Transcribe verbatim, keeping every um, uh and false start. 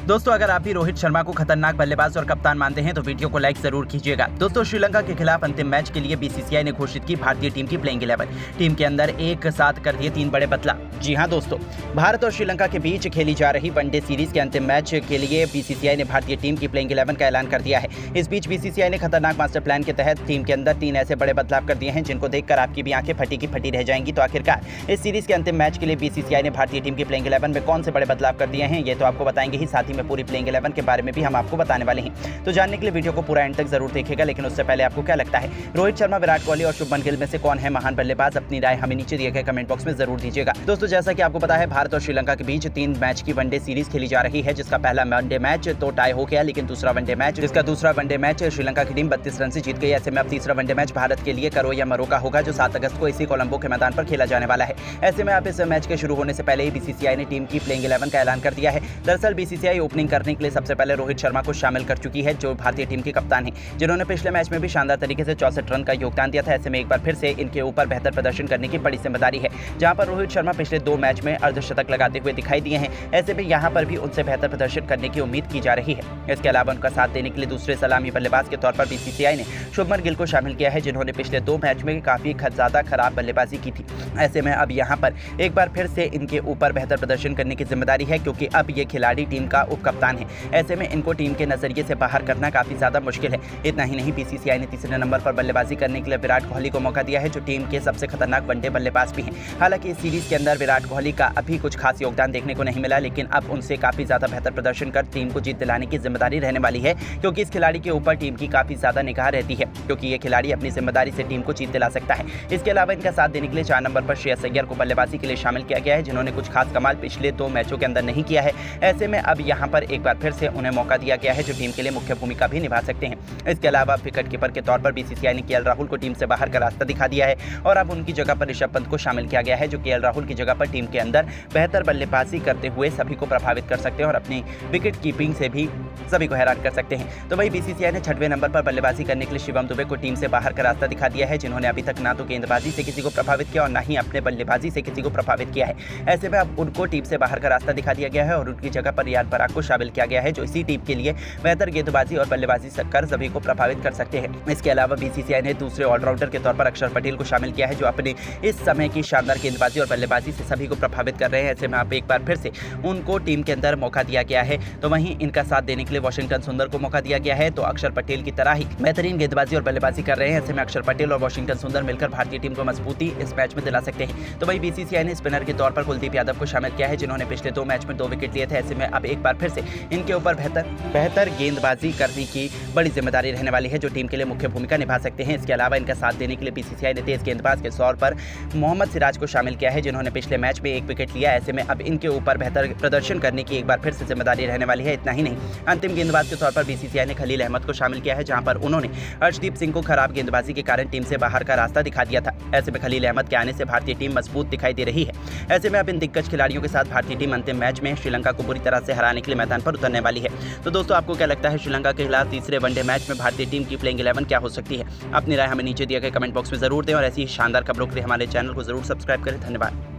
दोस्तों अगर आप भी रोहित शर्मा को खतरनाक बल्लेबाज और कप्तान मानते हैं तो वीडियो को लाइक जरूर कीजिएगा। दोस्तों श्रीलंका के खिलाफ अंतिम मैच के लिए बीसीसीआई ने घोषित की भारतीय टीम की प्लेइंग इलेवन। टीम के अंदर एक साथ कर दिए तीन बड़े बदलाव। जी हां दोस्तों, भारत और श्रीलंका के बीच खेली जा रही वनडे सीरीज के अंतिम मैच के लिए बीसीसीआई ने भारतीय टीम की प्लेइंग इलेवन का ऐलान कर दिया है। इस बीच बीसीसीआई ने खतरनाक मास्टर प्लान के तहत टीम के अंदर तीन ऐसे बड़े बदलाव कर दिए हैं जिनको देखकर आपकी भी आंखें फटी की फटी रह जाएंगी। तो आखिरकार इस सीरीज के अंतिम मैच के लिए बीसीसीआई ने भारतीय टीम की प्लेइंग इलेवन में कौन से बड़े बदलाव कर दिए हैं ये तो आपको बताएंगे ही, साथ ही में पूरी प्लेइंग इलेवन के बारे में भी हम आपको बताने वाले हैं। तो जानने के लिए वीडियो को पूरा एंड तक जरूर देखिएगा। लेकिन उससे पहले आपको क्या लगता है, रोहित शर्मा, विराट कोहली और शुभमन गिल में से कौन है महान बल्लेबाज? अपनी राय हमें नीचे दिए गए कमेंट बॉक्स में जरूर दीजिएगा। दोस्तों जैसा कि आपको पता है, भारत और श्रीलंका के बीच तीन मैच की वनडे सीरीज खेली जा रही है, जिसका पहला वनडे मैच तो टाई हो गया, लेकिन दूसरा वनडे मैच जिसका दूसरा वनडे मैच श्रीलंका की टीम बत्तीस रन से जीत गई। ऐसे में अब तीसरा वनडे मैच भारत के लिए करो या मरो का होगा, जो सात अगस्त को इसी कोलंबो के मैदान पर खेला जाने वाला है। ऐसे में आप इस मैच के शुरू होने से पहले ही बीसीसीआई ने टीम की प्लेइंग इलेवन का ऐलान कर दिया है। दरअसल बीसीसीआई ओपनिंग करने के लिए सबसे पहले रोहित शर्मा को शामिल कर चुकी है, जो भारतीय टीम के कप्तान हैं, जिन्होंने पिछले मैच में भी शानदार तरीके से चौसठ रन का योगदान दिया था। ऐसे में एक बार फिर से इनके ऊपर बेहतर प्रदर्शन करने की बड़ी जिम्मेदारी है। जहां पर रोहित शर्मा पिछले दो मैच में अर्धशतक लगाते हुए दिखाई दिए हैं, ऐसे में यहां पर भी उनसे बेहतर प्रदर्शन करने की उम्मीद की जा रही है। इसके अलावा उनका साथ देने के लिए दूसरे सलामी बल्लेबाज के तौर पर बीसीसीआई ने शुभमन गिल को शामिल किया है, जिन्होंने पिछले दो मैच में काफी ज्यादा खराब बल्लेबाजी की थी। ऐसे में अब यहां पर एक बार फिर से इनके ऊपर बेहतर प्रदर्शन करने की जिम्मेदारी है, क्योंकि अब ये खिलाड़ी टीम का उप कप्तान है। ऐसे में इनको टीम के नजरिए से बाहर करना काफी ज्यादा मुश्किल है। इतना ही नहीं, बीसीसीआई ने तीसरे नंबर पर बल्लेबाजी करने के लिए विराट कोहली को मौका दिया है, जो टीम के सबसे खतरनाक वनडे बल्लेबाज भी हैं। हालांकि इस सीरीज के अंदर विराट कोहली का अभी कुछ खास योगदान देखने को नहीं मिला, लेकिन अब उनसे काफी ज्यादा बेहतर प्रदर्शन कर टीम को जीत दिलाने की जिम्मेदारी रहने वाली है, क्योंकि इस खिलाड़ी के ऊपर टीम की काफी ज्यादा निगाह रहती है, क्योंकि ये खिलाड़ी अपनी जिम्मेदारी से टीम को जीत दिला सकता है। इसके अलावा इनका साथ देने के लिए चार नंबर पर श्रेयस अय्यर को बल्लेबाजी के लिए शामिल किया गया है, जिन्होंने कुछ खास कमाल पिछले दो मैचों के अंदर नहीं किया है। ऐसे में अब यहाँ पर एक बार फिर से उन्हें मौका दिया गया है, जो टीम के लिए मुख्य भूमिका भी निभा सकते हैं। इसके अलावा विकेट कीपर के तौर पर बीसीसीआई ने केएल राहुल को टीम से बाहर का रास्ता दिखा दिया है, और अब उनकी जगह पर ऋषभ पंत को शामिल किया गया है, जो केएल राहुल की जगह पर टीम के अंदर बेहतर बल्लेबाजी करते हुए सभी को प्रभावित कर सकते हैं और अपनी विकेट कीपिंग से भी सभी को हैरान कर सकते हैं। तो वही बीसीसीआई ने छठवें नंबर पर बल्लेबाजी करने के लिए शिवम दुबे को टीम से बाहर का रास्ता दिखा दिया है, जिन्होंने अभी तक ना तो गेंदबाजी से किसी को प्रभावित किया और ना ही अपने बल्लेबाजी से किसी को प्रभावित किया है। ऐसे में अब उनको टीम से बाहर का रास्ता दिखा दिया गया है और उनकी जगह पर रियान पराग को शामिल किया गया है, जो इसी टीम के लिए बेहतर गेंदबाजी और बल्लेबाजी कर सभी को प्रभावित कर सकते हैं। इसके अलावा बीसीसीआई ने दूसरे ऑलराउंडर के तौर पर अक्षर पटेल को शामिल किया है, जो अपने इस समय की शानदार गेंदबाजी और बल्लेबाजी से सभी को प्रभावित कर रहे हैं। ऐसे में आप एक बार फिर से उनको टीम के अंदर मौका दिया गया है। तो वहीं इनका साथ देने के लिए वाशिंगटन सुंदर को मौका दिया गया है, तो अक्षर पटेल की तरह ही बेहतरीन गेंदबाजी और बल्लेबाजी कर रहे हैं। ऐसे में अक्षर पटेल और वाशिंगटन सुंदर मिलकर भारतीय टीम को मजबूती इस मैच में दिला सकते हैं। तो वही बीसीसीआई ने स्पिनर के तौर पर कुलदीप यादव को शामिल किया है, जिन्होंने पिछले दो मैच में दो विकेट लिए थे। ऐसे में अब एक बार फिर से इनके ऊपर बेहतर बेहतर गेंदबाजी करने की बड़ी जिम्मेदारी रहने वाली है, जो टीम के लिए मुख्य भूमिका निभा सकते हैं। इसके अलावा इनका साथ देने के लिए बीसीसीआई ने तेज गेंदबाज के तौर पर मोहम्मद सिराज को शामिल किया है, जिन्होंने पिछले मैच में एक विकेट लिया। ऐसे में अब इनके ऊपर बेहतर प्रदर्शन करने की एक बार फिर से जिम्मेदारी रहने वाली है। इतना ही नहीं, अंतिम गेंदबाज के तौर पर बीसीसीआई ने खलील अहमद को शामिल किया है, जहां पर उन्होंने अर्शदीप सिंह को खराब गेंदबाजी के कारण टीम से बाहर का रास्ता दिखा दिया था। ऐसे में खलील अहमद के आने से भारतीय टीम मजबूत दिखाई दे रही है। ऐसे में अब इन दिग्गज खिलाड़ियों के साथ भारतीय टीम अंतिम मैच में श्रीलंका को बुरी तरह से हराने के लिए मैदान पर उतरने वाली है। तो दोस्तों आपको क्या लगता है, श्रीलंका के खिलाफ तीसरे वनडे मैच में भारतीय टीम की प्लेइंग इलेवन क्या हो सकती है? अपनी राय हमें नीचे दिए गए कमेंट बॉक्स में जरूर दें और ऐसी शानदार खबरों के लिए हमारे चैनल को जरूर सब्सक्राइब करें। धन्यवाद।